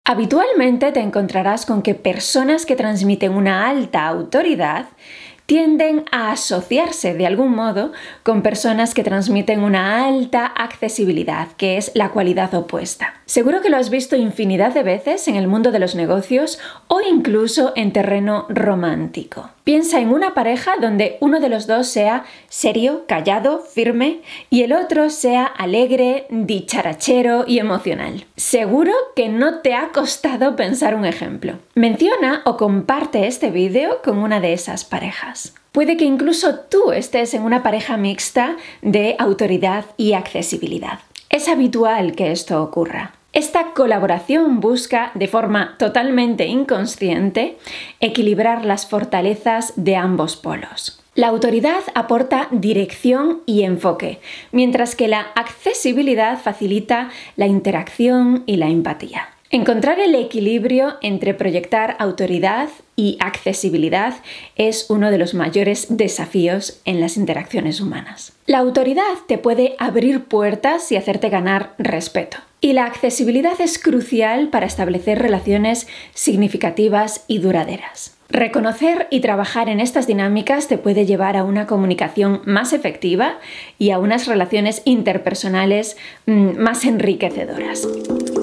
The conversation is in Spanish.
Habitualmente te encontrarás con que personas que transmiten una alta autoridad tienden a asociarse de algún modo con personas que transmiten una alta accesibilidad, que es la cualidad opuesta. Seguro que lo has visto infinidad de veces en el mundo de los negocios o incluso en terreno romántico. Piensa en una pareja donde uno de los dos sea serio, callado, firme y el otro sea alegre, dicharachero y emocional. Seguro que no te ha costado pensar un ejemplo. Menciona o comparte este vídeo con una de esas parejas. Puede que incluso tú estés en una pareja mixta de autoridad y accesibilidad. Es habitual que esto ocurra. Esta colaboración busca, de forma totalmente inconsciente, equilibrar las fortalezas de ambos polos. La autoridad aporta dirección y enfoque, mientras que la accesibilidad facilita la interacción y la empatía. Encontrar el equilibrio entre proyectar autoridad y accesibilidad es uno de los mayores desafíos en las interacciones humanas. La autoridad te puede abrir puertas y hacerte ganar respeto. Y la accesibilidad es crucial para establecer relaciones significativas y duraderas. Reconocer y trabajar en estas dinámicas te puede llevar a una comunicación más efectiva y a unas relaciones interpersonales más enriquecedoras.